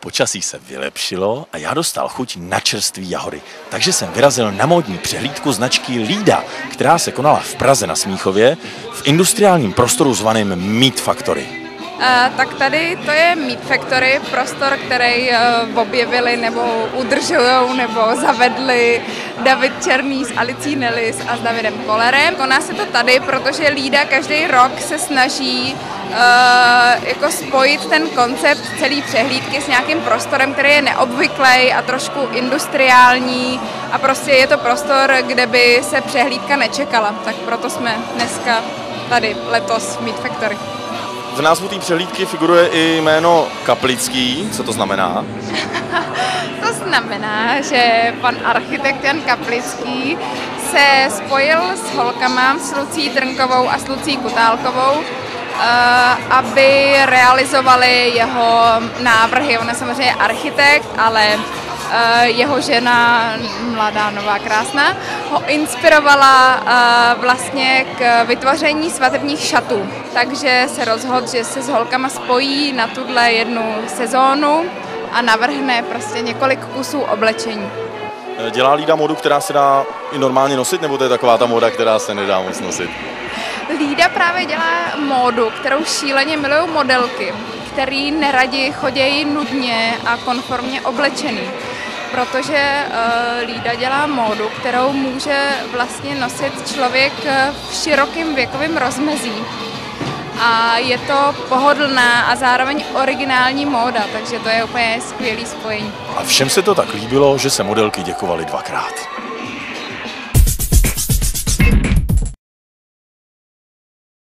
Počasí se vylepšilo a já dostal chuť na čerství jahody. Takže jsem vyrazil na módní přehlídku značky Lída, která se konala v Praze na Smíchově v industriálním prostoru zvaném Meat Factory. Tak tady to je Meat Factory, prostor, který objevili nebo udržujou nebo zavedli David Černý s Alicí Nellis a s Davidem Kollerem. Koná se to tady, protože Lída každý rok se snaží jako spojit ten koncept celé přehlídky s nějakým prostorem, který je neobvyklý a trošku industriální a prostě je to prostor, kde by se přehlídka nečekala. Tak proto jsme dneska tady letos v Meat Factory. V názvu té přehlídky figuruje i jméno Kaplický. Co to znamená? To znamená, že pan architekt Jan Kaplický se spojil s holkama, s Lucí Trnkovou a s Lucí Kutálkovou, aby realizovali jeho návrhy. On je samozřejmě architekt, ale jeho žena, mladá, nová, krásná, ho inspirovala vlastně k vytvoření svatebních šatů. Takže se rozhodl, že se s holkama spojí na tuhle jednu sezónu a navrhne prostě několik kusů oblečení. Dělá Lída módu, která se dá i normálně nosit, nebo to je taková ta móda, která se nedá moc nosit? Lída právě dělá módu, kterou šíleně milují modelky, který neradi chodějí nudně a konformně oblečený. Protože Lída dělá módu, kterou může vlastně nosit člověk v širokém věkovém rozmezí. A je to pohodlná a zároveň originální móda, takže to je úplně skvělý spojení. A všem se to tak líbilo, že se modelky děkovaly dvakrát.